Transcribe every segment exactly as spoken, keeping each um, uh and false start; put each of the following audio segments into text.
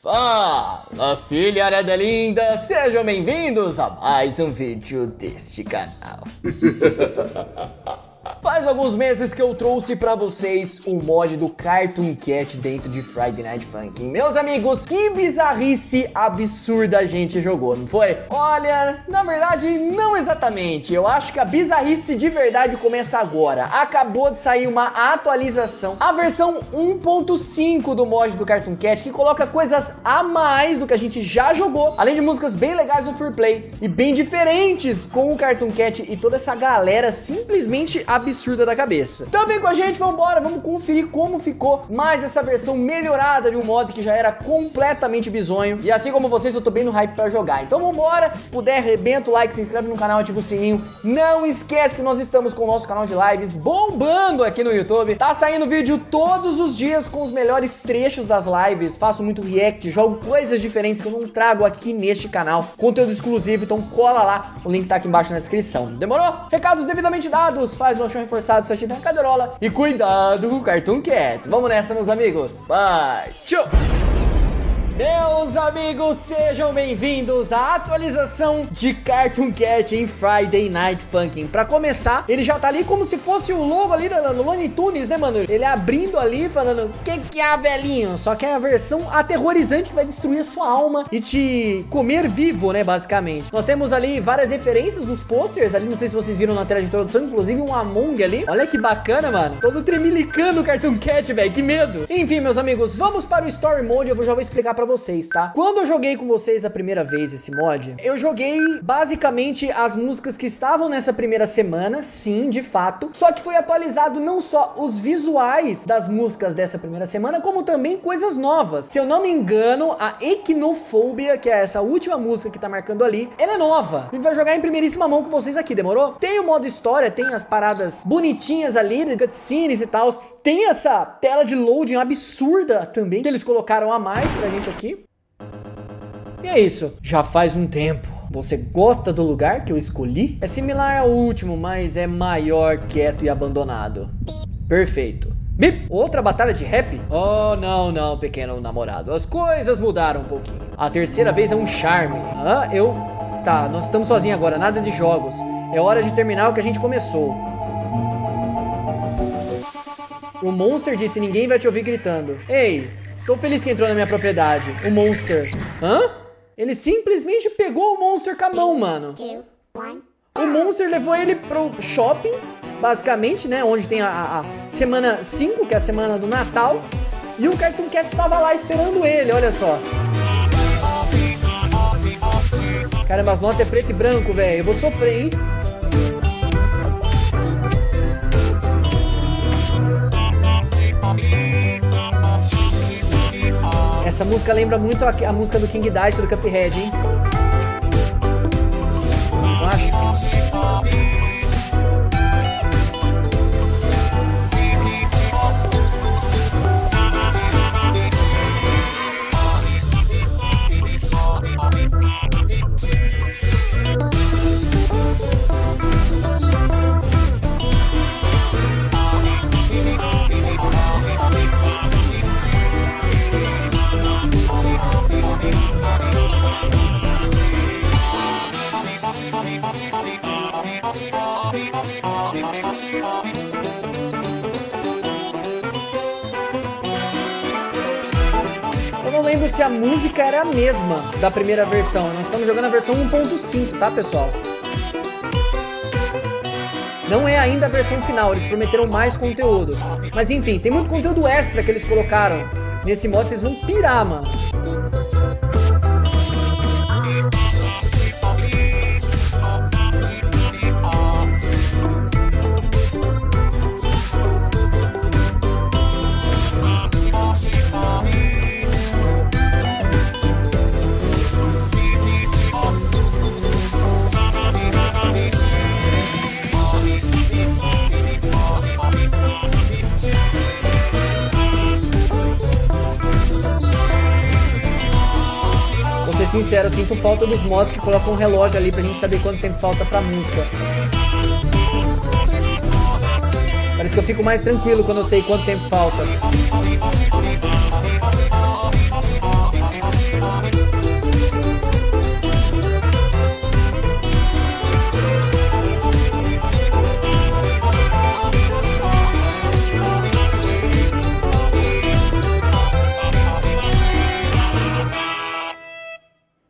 Fala, filharada linda! Sejam bem-vindos a mais um vídeo deste canal. Faz alguns meses que eu trouxe pra vocês o mod do Cartoon Cat dentro de Friday Night Funkin'. Meus amigos, que bizarrice absurda a gente jogou, não foi? Olha, na verdade, não exatamente. Eu acho que a bizarrice de verdade começa agora. Acabou de sair uma atualização, a versão um ponto cinco do mod do Cartoon Cat, que coloca coisas a mais do que a gente já jogou, além de músicas bem legais no Free Play e bem diferentes com o Cartoon Cat e toda essa galera simplesmente absurda da cabeça. Então vem com a gente, vambora, vamos conferir como ficou mais essa versão melhorada de um mod que já era completamente bizonho. E assim como vocês, eu tô bem no hype pra jogar. Então vambora, se puder, arrebenta o like, se inscreve no canal, ativa o sininho. Não esquece que nós estamos com o nosso canal de lives bombando aqui no YouTube. Tá saindo vídeo todos os dias com os melhores trechos das lives. Faço muito react, jogo coisas diferentes que eu não trago aqui neste canal. Conteúdo exclusivo, então cola lá, o link tá aqui embaixo na descrição. Demorou? Recados devidamente dados, faz o chão reforçado, sua na caderola e cuidado com o Cartoon Cat. Vamos nessa, meus amigos. Vai, tchau! Meus amigos, sejam bem-vindos à atualização de Cartoon Cat em Friday Night Funkin'. Pra começar, ele já tá ali como se fosse o logo ali no Looney Tunes, né, mano? Ele abrindo ali, falando, que que é, velhinho? Só que é a versão aterrorizante que vai destruir a sua alma e te comer vivo, né, basicamente. Nós temos ali várias referências dos posters ali, não sei se vocês viram na tela de introdução, inclusive um Among ali. Olha que bacana, mano. Todo tremilicando o Cartoon Cat, velho, que medo. Enfim, meus amigos, vamos para o Story Mode, eu já vou explicar pra vocês, tá? Quando eu joguei com vocês a primeira vez esse mod, eu joguei basicamente as músicas que estavam nessa primeira semana, sim, de fato, só que foi atualizado não só os visuais das músicas dessa primeira semana, como também coisas novas. Se eu não me engano, a Equinofobia, que é essa última música que tá marcando ali, ela é nova. A gente vai jogar em primeiríssima mão com vocês aqui, demorou? Tem o modo história, tem as paradas bonitinhas ali, cutscenes e tal. Tem essa tela de loading absurda também, que eles colocaram a mais pra gente aqui. E é isso. Já faz um tempo. Você gosta do lugar que eu escolhi? É similar ao último, mas é maior, quieto e abandonado. Perfeito. Bip! Outra batalha de rap? Oh, não, não, pequeno namorado. As coisas mudaram um pouquinho. A terceira vez é um charme. Ah, eu... Tá, nós estamos sozinhos agora, nada de jogos. É hora de terminar o que a gente começou. O Monster disse, ninguém vai te ouvir gritando. Ei, estou feliz que entrou na minha propriedade. O Monster. Hã? Ele simplesmente pegou o Monster com a mão, mano. O Monster levou ele pro shopping, basicamente, né? Onde tem a, a, a semana cinco, que é a semana do Natal. E o Cartoon Cat estava lá esperando ele, olha só. Caramba, as notas é preto e branco, velho. Eu vou sofrer, hein? Essa música lembra muito a, a música do King Dice do Cuphead, hein? Vocês não acham? Eu não lembro se a música era a mesma da primeira versão. Nós estamos jogando a versão um ponto cinco, tá, pessoal? Não é ainda a versão final, eles prometeram mais conteúdo. Mas enfim, tem muito conteúdo extra que eles colocaram nesse mod, vocês vão pirar, mano. Sincero, eu sinto falta dos mods que colocam um relógio ali pra gente saber quanto tempo falta pra música. Parece que eu fico mais tranquilo quando eu sei quanto tempo falta.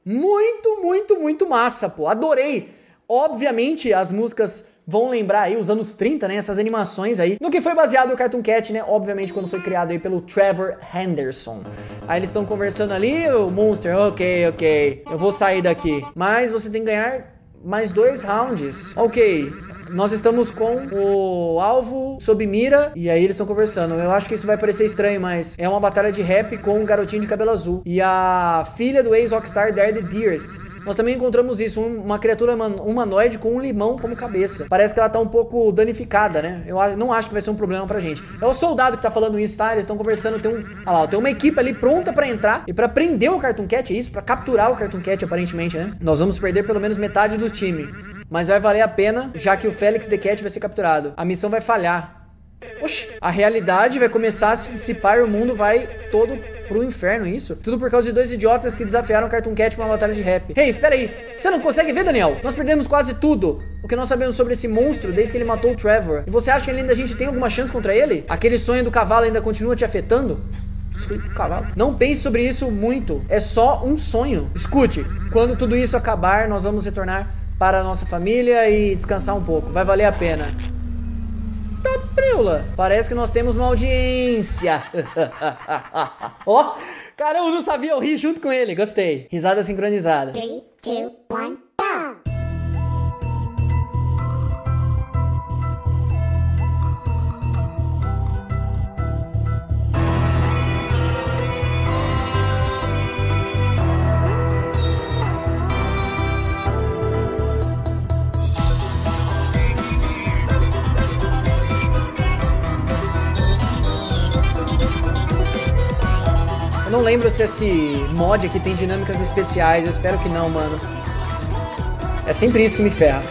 Muito, muito, muito massa, pô. Adorei. Obviamente, as músicas vão lembrar aí os anos trinta, né? Essas animações aí. No que foi baseado o Cartoon Cat, né? Obviamente, quando foi criado aí pelo Trevor Henderson. Aí eles estão conversando ali, o Monster, ok, ok. Eu vou sair daqui. Mas você tem que ganhar mais dois rounds. Ok. Nós estamos com o alvo sob mira. E aí eles estão conversando. Eu acho que isso vai parecer estranho, mas é uma batalha de rap com um garotinho de cabelo azul. E a filha do ex-Rockstar Dare the Dearest. Nós também encontramos isso, um, uma criatura humanoide com um limão como cabeça. Parece que ela tá um pouco danificada, né? Eu não acho que vai ser um problema pra gente. É o soldado que tá falando isso, tá? Eles estão conversando, tem um... Olha lá, tem uma equipe ali pronta pra entrar e pra prender o Cartoon Cat, é isso? Pra capturar o Cartoon Cat, aparentemente, né? Nós vamos perder pelo menos metade do time. Mas vai valer a pena, já que o Felix the Cat vai ser capturado. A missão vai falhar. Oxi, a realidade vai começar a se dissipar e o mundo vai todo pro inferno, isso? Tudo por causa de dois idiotas que desafiaram o Cartoon Cat pra uma batalha de rap. Hey, espera aí, você não consegue ver, Daniel? Nós perdemos quase tudo. O que nós sabemos sobre esse monstro desde que ele matou o Trevor. E você acha que ainda a gente tem alguma chance contra ele? Aquele sonho do cavalo ainda continua te afetando? Cavalo. Não pense sobre isso muito, é só um sonho. Escute, quando tudo isso acabar, nós vamos retornar para a nossa família e descansar um pouco. Vai valer a pena. Tá, preula. Parece que nós temos uma audiência. Ó, oh, cara, eu não sabia, eu ri junto com ele. Gostei. Risada sincronizada. três, dois, um, go! Eu não lembro se esse mod aqui tem dinâmicas especiais, eu espero que não, mano. É sempre isso que me ferra.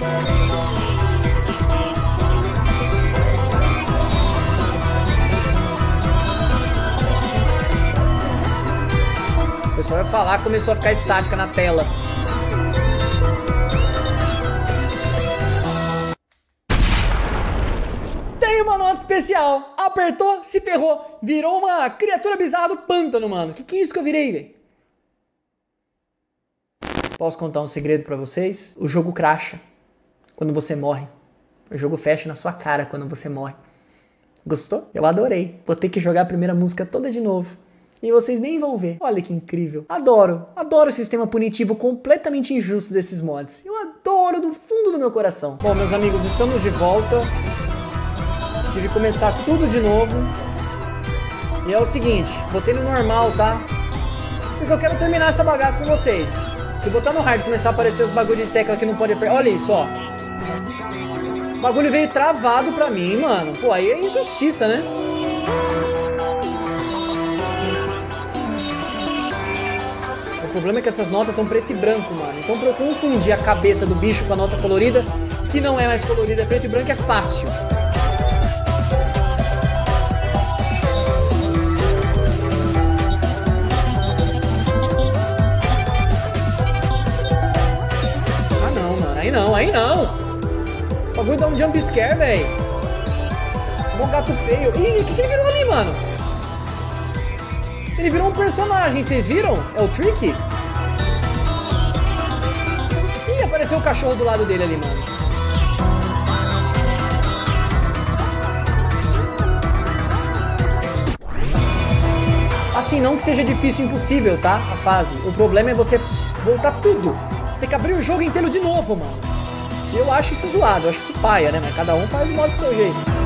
O pessoal vai falar, começou a ficar estática na tela. Tem uma nota especial. Apertou, se ferrou. Virou uma criatura bizarra do pântano, mano. Que que é isso que eu virei, velho? Posso contar um segredo pra vocês? O jogo crasha quando você morre. O jogo fecha na sua cara quando você morre. Gostou? Eu adorei. Vou ter que jogar a primeira música toda de novo. E vocês nem vão ver. Olha que incrível. Adoro. Adoro o sistema punitivo completamente injusto desses mods. Eu adoro do fundo do meu coração. Bom, meus amigos, estamos de volta. Tive que começar tudo de novo. E é o seguinte, botei no normal, tá? Porque eu quero terminar essa bagaça com vocês. Se botar no hard e começar a aparecer os bagulho de tecla que não pode... Olha isso, ó. O bagulho veio travado pra mim, mano. Pô, aí é injustiça, né? O problema é que essas notas estão preto e branco, mano. Então pra eu confundir a cabeça do bicho com a nota colorida, que não é mais colorida, é preto e branco, é fácil. Aí não, aí não. O bagulho dá um jump scare, velho. Um gato feio. Ih, o que, que ele virou ali, mano? Ele virou um personagem, vocês viram? É o Tricky? Ih, apareceu o cachorro do lado dele ali, mano. Assim, não que seja difícil, impossível, tá? A fase. O problema é você voltar tudo. Tem que abrir o jogo inteiro de novo, mano. Eu acho isso zoado, eu acho isso paia, né? Mas cada um faz o modo do seu jeito.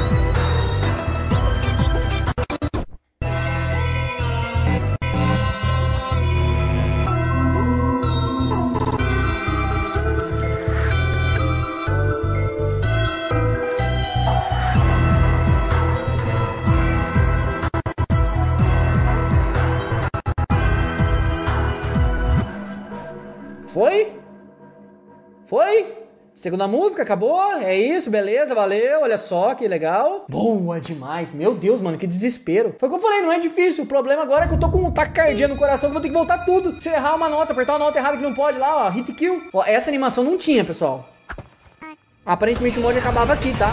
Foi? Foi? Segunda música, acabou? É isso, beleza, valeu, olha só que legal. Boa demais, meu Deus, mano, que desespero. Foi o que eu falei, não é difícil, o problema agora é que eu tô com um taquicardia no coração, que vou ter que voltar tudo. Se eu errar uma nota, apertar uma nota errada que não pode lá, ó, hit kill. Ó, essa animação não tinha, pessoal. Aparentemente o mod acabava aqui, tá?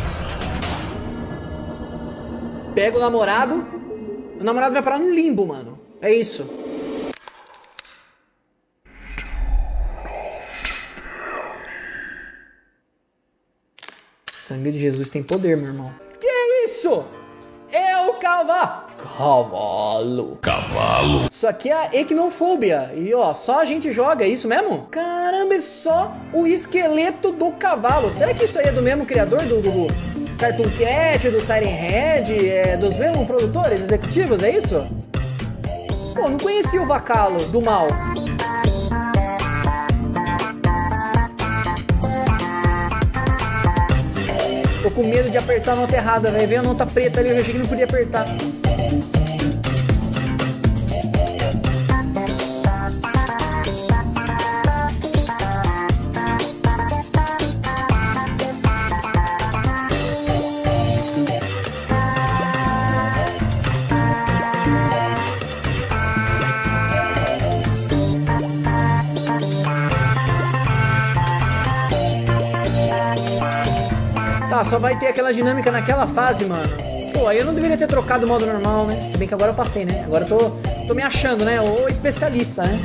Pega o namorado, o namorado vai parar no limbo, mano. É isso. Sangue de Jesus tem poder, meu irmão. Que isso? É o cavalo. Cavalo. Cavalo. Isso aqui é a equinofobia. E ó, só a gente joga, é isso mesmo? Caramba, é só o esqueleto do cavalo. Será que isso aí é do mesmo criador do, do Cartoon Cat, do Siren Head, é dos mesmos produtores executivos, é isso? Pô, não conhecia o Vacalo do mal. Tô com medo de apertar a nota errada, velho. Vem a nota preta ali, eu achei que não podia apertar. Tá, só vai ter aquela dinâmica naquela fase, mano. Pô, aí eu não deveria ter trocado o modo normal, né? Se bem que agora eu passei, né? Agora eu tô, tô me achando, né? O especialista, né?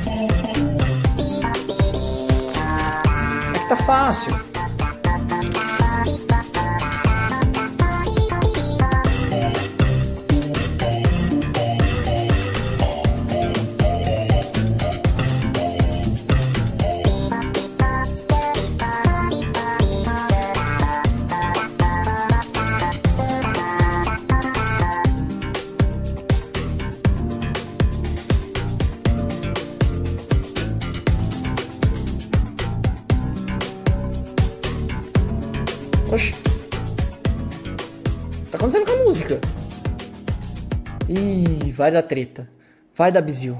É que tá fácil. Oxi. Tá acontecendo com a música? Ih, vai dar treta. Vai dar bizil.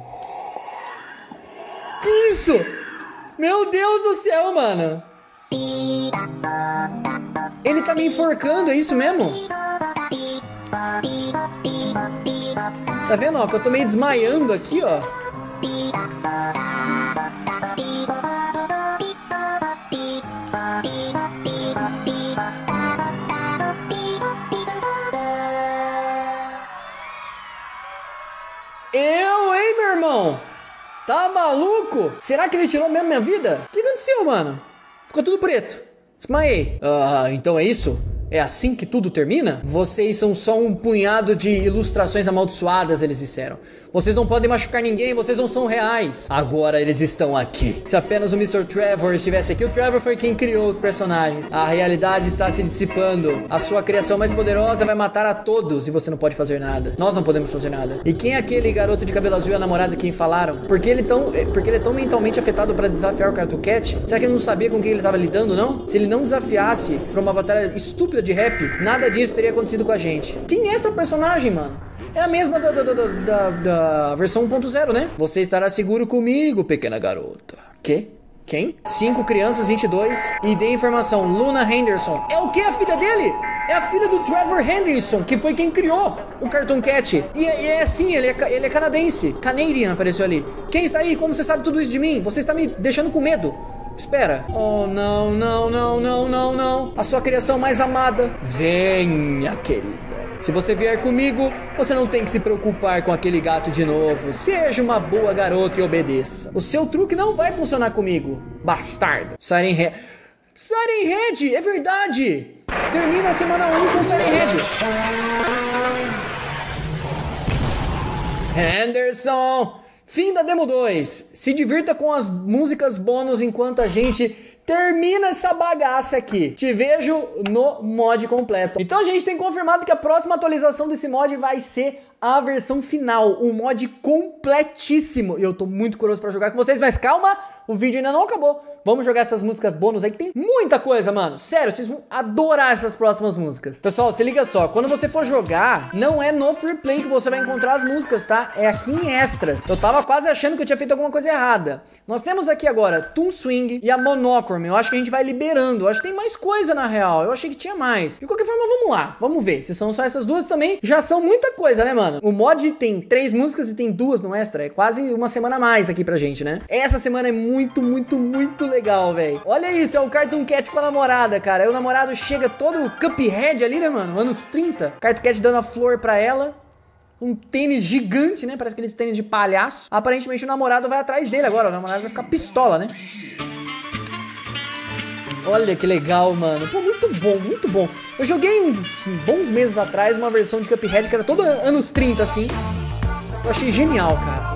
Que isso? Meu Deus do céu, mano. Ele tá me enforcando, é isso mesmo? Tá vendo, ó? Que eu tô meio desmaiando aqui, ó. Eu, hein, meu irmão? Tá maluco? Será que ele tirou mesmo minha vida? O que aconteceu, mano? Ficou tudo preto. Desmaiei. Ah, então é isso? É assim que tudo termina? Vocês são só um punhado de ilustrações amaldiçoadas, eles disseram. Vocês não podem machucar ninguém, vocês não são reais. Agora eles estão aqui. Se apenas o mister Trevor estivesse aqui, o Trevor foi quem criou os personagens. A realidade está se dissipando. A sua criação mais poderosa vai matar a todos e você não pode fazer nada. Nós não podemos fazer nada. E quem é aquele garoto de cabelo azul e a namorada quem falaram? Porque ele, tão, porque ele é tão mentalmente afetado para desafiar o Cartoon Cat? Será que ele não sabia com quem ele estava lidando, não? Se ele não desafiasse para uma batalha estúpida de rap, nada disso teria acontecido com a gente. Quem é essa personagem, mano? É a mesma da, da, da, da, da versão um ponto zero, né? Você estará seguro comigo, pequena garota. Quê? Quem? Cinco crianças, vinte e dois. E dê informação, Luna Henderson. É o que? A filha dele? É a filha do Trevor Henderson, que foi quem criou o Cartoon Cat. E, e é assim, ele é, ele é canadense. Canadian apareceu ali. Quem está aí? Como você sabe tudo isso de mim? Você está me deixando com medo. Espera. Oh, não, não, não, não, não, não. A sua criação mais amada. Venha, querida. Se você vier comigo, você não tem que se preocupar com aquele gato de novo. Seja uma boa garota e obedeça. O seu truque não vai funcionar comigo, bastardo. Siren Head. Siren Head, é verdade. Termina a semana um com Siren Head. Henderson. Fim da Demo dois. Se divirta com as músicas bônus enquanto a gente termina essa bagaça aqui. Te vejo no mod completo. Então a gente tem confirmado que a próxima atualização desse mod vai ser a versão final. Um mod completíssimo. E eu tô muito curioso pra jogar com vocês, mas calma, o vídeo ainda não acabou. Vamos jogar essas músicas bônus aí, que tem muita coisa, mano. Sério, vocês vão adorar essas próximas músicas. Pessoal, se liga só. Quando você for jogar, não é no Free Play que você vai encontrar as músicas, tá? É aqui em Extras. Eu tava quase achando que eu tinha feito alguma coisa errada. Nós temos aqui agora Toon Swing e a Monochrome. Eu acho que a gente vai liberando. Eu acho que tem mais coisa, na real. Eu achei que tinha mais. De qualquer forma, vamos lá. Vamos ver. Se são só essas duas também, já são muita coisa, né, mano? O mod tem três músicas e tem duas no Extra. É quase uma semana a mais aqui pra gente, né? Essa semana é muito, muito, muito legal, velho. Olha isso, é o Cartoon Cat com a namorada, cara. Aí o namorado chega todo Cuphead ali, né, mano? Anos trinta. Cartoon Cat dando a flor pra ela. Um tênis gigante, né? Parece aqueles tênis de palhaço. Aparentemente o namorado vai atrás dele agora. O namorado vai ficar pistola, né? Olha que legal, mano. Pô, muito bom, muito bom. Eu joguei uns bons meses atrás uma versão de Cuphead que era toda anos trinta, assim. Eu achei genial, cara.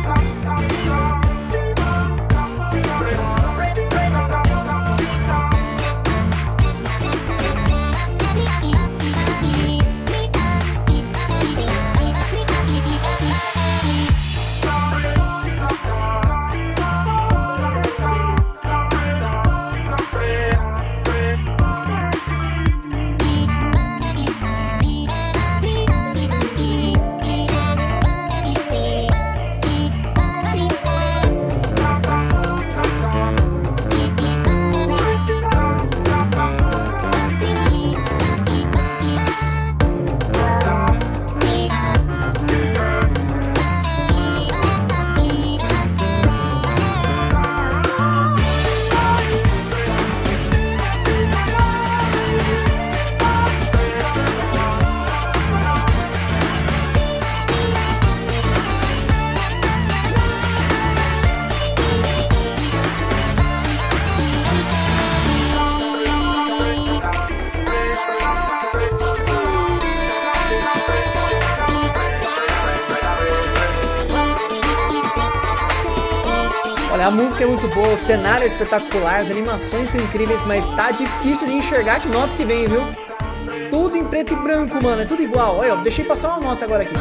Olha, a música é muito boa, o cenário é espetacular, as animações são incríveis, mas tá difícil de enxergar que nota que vem, viu? Tudo em preto e branco, mano, é tudo igual. Olha, ó, deixei passar uma nota agora aqui.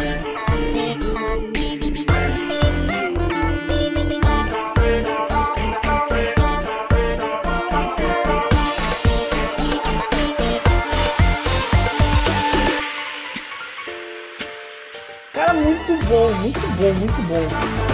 Cara, muito bom, muito bom, muito bom.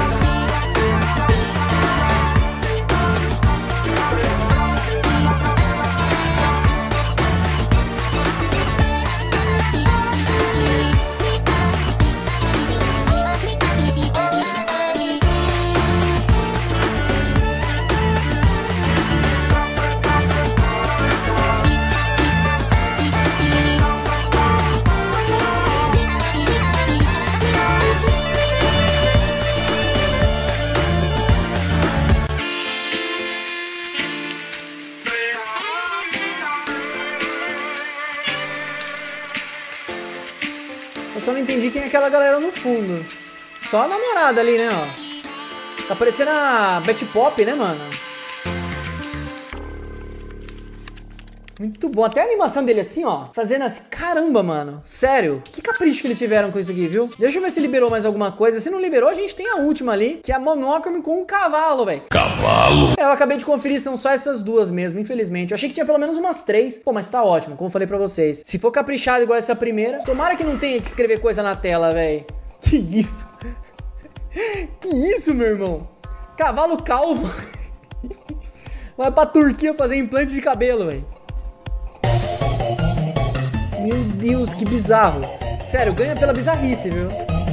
Eu só não entendi quem é aquela galera no fundo. Só a namorada ali, né, ó. Tá parecendo a Betty Pop, né, mano? Muito bom. Até a animação dele assim, ó. Fazendo assim. Caramba, mano. Sério. Que capricho que eles tiveram com isso aqui, viu? Deixa eu ver se liberou mais alguma coisa. Se não liberou, a gente tem a última ali. Que é a Monochrome com um cavalo, velho. Cavalo. É, eu acabei de conferir. São só essas duas mesmo, infelizmente. Eu achei que tinha pelo menos umas três. Pô, mas tá ótimo. Como eu falei pra vocês. Se for caprichado igual essa primeira, tomara que não tenha que escrever coisa na tela, velho. Que isso? Que isso, meu irmão? Cavalo calvo. Vai pra Turquia fazer implante de cabelo, velho. Meu Deus, que bizarro. Sério, ganha pela bizarrice, viu?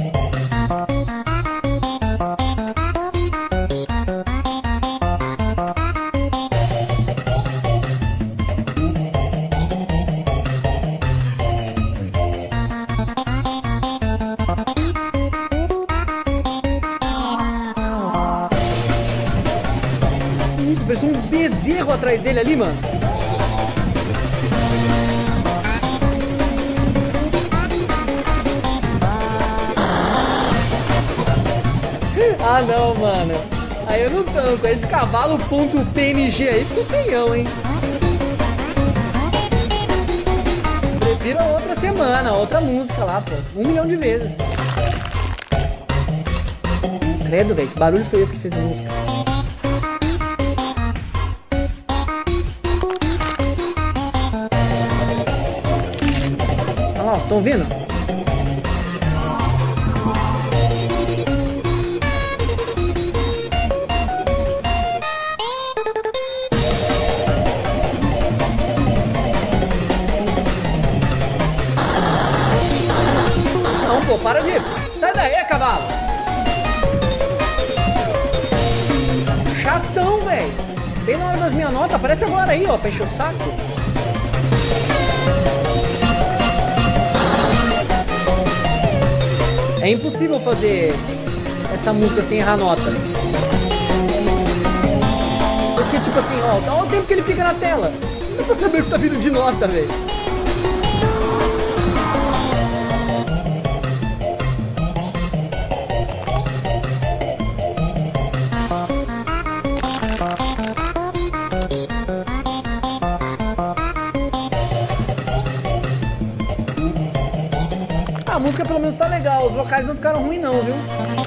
Isso, parece um bezerro atrás dele ali, mano. Ah não, mano. Aí eu não tanco. Esse cavalo ponto P N G aí ficou feião, hein? Prefiro a outra semana, a outra música lá, pô. Um milhão de vezes. Credo, velho. Que barulho foi esse que fez a música? Olha lá, vocês estão ouvindo? Pô, para de... Sai daí, cavalo! Chatão, velho! Bem na hora das minhas notas, aparece agora aí, ó, pra encher o saco. É impossível fazer essa música sem errar nota. Porque, tipo assim, ó, olha o tempo que ele fica na tela. Não dá pra saber o que tá vindo de nota, velho. A música pelo menos tá legal, os vocais não ficaram ruins não, viu?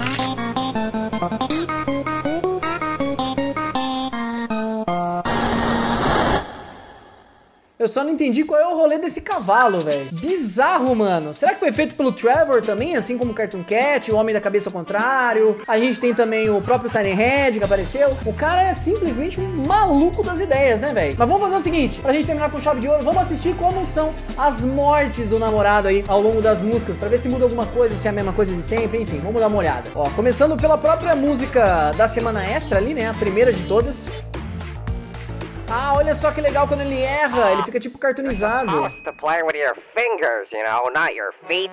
Eu só não entendi qual é o rolê desse cavalo, velho. Bizarro, mano. Será que foi feito pelo Trevor também, assim como o Cartoon Cat, o Homem da Cabeça ao Contrário? A gente tem também o próprio Siren Head que apareceu. O cara é simplesmente um maluco das ideias, né, velho? Mas vamos fazer o seguinte, pra gente terminar com chave de ouro, vamos assistir como são as mortes do namorado aí ao longo das músicas, pra ver se muda alguma coisa, se é a mesma coisa de sempre, enfim, vamos dar uma olhada. Ó, começando pela própria música da semana extra ali, né, a primeira de todas. Ah, olha só que legal quando ele erra, ele fica tipo cartoonizado. To play with your fingers, you know, not your feet.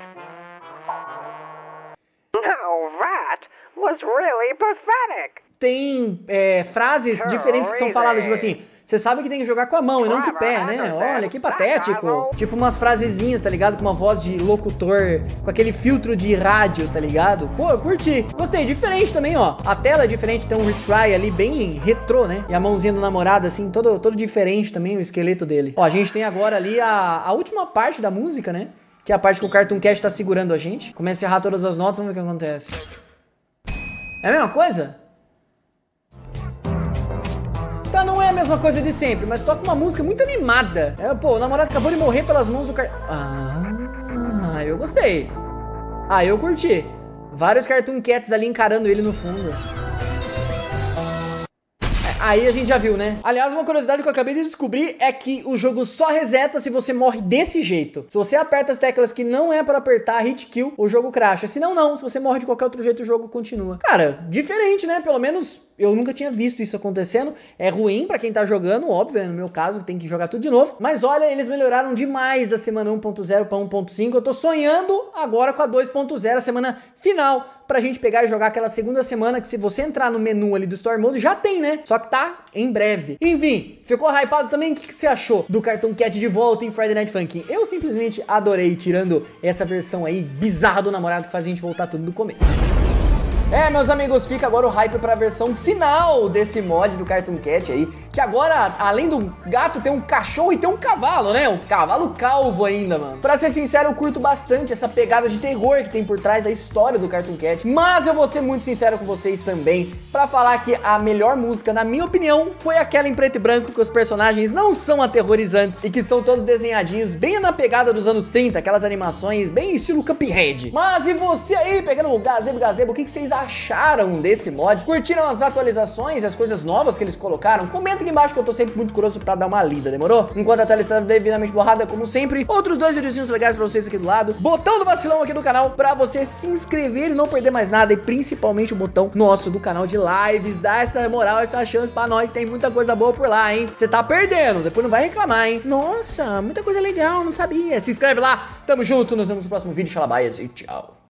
Now that was really pathetic. Tem é, frases diferentes que são faladas, tipo assim, você sabe que tem que jogar com a mão e não com o pé, né? Olha, que patético. Tipo umas frasezinhas, tá ligado? Com uma voz de locutor, com aquele filtro de rádio, tá ligado? Pô, eu curti. Gostei, diferente também, ó. A tela é diferente, tem um retry ali bem retrô, né? E a mãozinha do namorado, assim, todo, todo diferente também, o esqueleto dele. Ó, a gente tem agora ali a, a última parte da música, né? Que é a parte que o Cartoon Cat tá segurando a gente. Começa a errar todas as notas, vamos ver o que acontece. É a mesma coisa? Tá, não é a mesma coisa de sempre, mas toca uma música muito animada. É, pô, o namorado acabou de morrer pelas mãos do car... Ah, eu gostei. Ah, eu curti. Vários Cartoon Cats ali encarando ele no fundo. Aí a gente já viu, né? Aliás, uma curiosidade que eu acabei de descobrir é que o jogo só reseta se você morre desse jeito. Se você aperta as teclas que não é para apertar hit kill, o jogo crasha. Se não, não. Se você morre de qualquer outro jeito, o jogo continua. Cara, diferente, né? Pelo menos eu nunca tinha visto isso acontecendo. É ruim pra quem tá jogando, óbvio, né? No meu caso, tem que jogar tudo de novo. Mas olha, eles melhoraram demais da semana um ponto zero pra um ponto cinco. Eu tô sonhando agora com a dois ponto zero, a semana final, pra gente pegar e jogar aquela segunda semana que se você entrar no menu ali do Story Mode, já tem, né? Só que tá em breve. Enfim, ficou hypado também? O que, que você achou do Cartoon Cat de volta em Friday Night Funkin'? Eu simplesmente adorei, tirando essa versão aí bizarra do namorado que faz a gente voltar tudo do começo. É, meus amigos, fica agora o hype pra versão final desse mod do Cartoon Cat aí, que agora, além do gato, tem um cachorro e tem um cavalo, né? Um cavalo calvo ainda, mano. Pra ser sincero, eu curto bastante essa pegada de terror que tem por trás da história do Cartoon Cat, mas eu vou ser muito sincero com vocês também, pra falar que a melhor música, na minha opinião, foi aquela em preto e branco, que os personagens não são aterrorizantes e que estão todos desenhadinhos, bem na pegada dos anos trinta, aquelas animações bem estilo Cuphead. Mas e você aí, pegando o gazebo, gazebo, o que, que vocês acham? acharam desse mod? Curtiram as atualizações, as coisas novas que eles colocaram? Comenta aqui embaixo que eu tô sempre muito curioso pra dar uma lida, demorou? Enquanto a tela está devidamente borrada, como sempre, outros dois videozinhos legais pra vocês aqui do lado, botão do vacilão aqui do canal pra você se inscrever e não perder mais nada, e principalmente o botão nosso do canal de lives, dá essa moral, essa chance pra nós, tem muita coisa boa por lá, hein? Você tá perdendo, depois não vai reclamar, hein? Nossa, muita coisa legal, não sabia. Se inscreve lá, tamo junto, nos vemos no próximo vídeo, xalabaias e tchau.